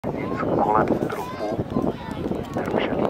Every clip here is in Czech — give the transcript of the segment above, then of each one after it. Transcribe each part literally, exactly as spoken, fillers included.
kolem trupu nerušený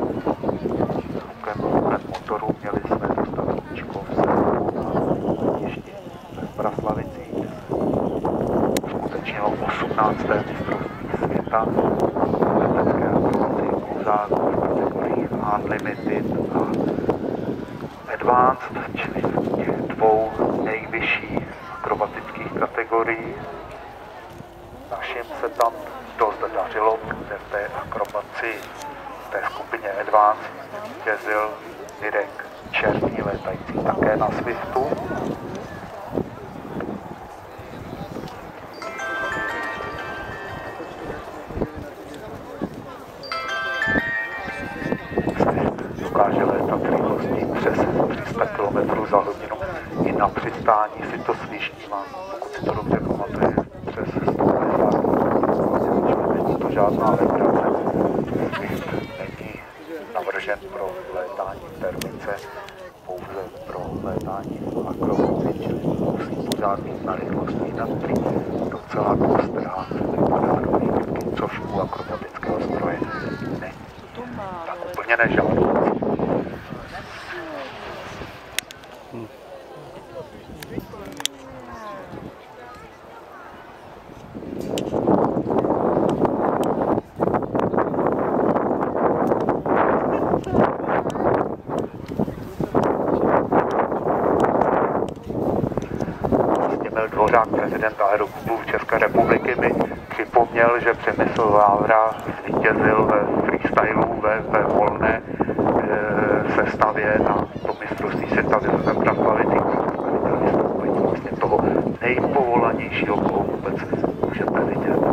zvukem motoru. Měli jsme dostavíčko v Severu na letišti ve Zbraslavicích, kde se uskutečnilo osmnácté mistrovství světa letecké akrobaci kluzáků v kategoriích Unlimited a Advanced, čili v těch dvou nejvyšších akrobatických kategorií. Našim se tam dost dařilo, protože v té akrobaci, v té skupině Advanced vítězil Mirek Černý, létající také na Swiftu. Dokáže létat rychlostí přes tři sta kilometrů za hodinu. I na přistání si to slyšnívá, pokud si to dobře pamatuje, přes sto padesát kilometrů. Není to žádná legrace. Swift není navržen pro létání v termice, pouze pro létání v akrobaci, čili musí pořád být na rychlosti nad tři. Docela ostrá se vypadá do výkyvky, což u akrobatického stroje není tak úplně nežádoucí. Hmm. Vlastimil Dvořák, prezident Aeroklubu České republiky, mi připomněl, že Přemysl Vávra zvítězil ve freestylu ve, ve volné e, sestavě na tom mistrovství světa ve Zbraslavicích. Vlastně toho nejpovolanějšího, koho vůbec můžete vidět.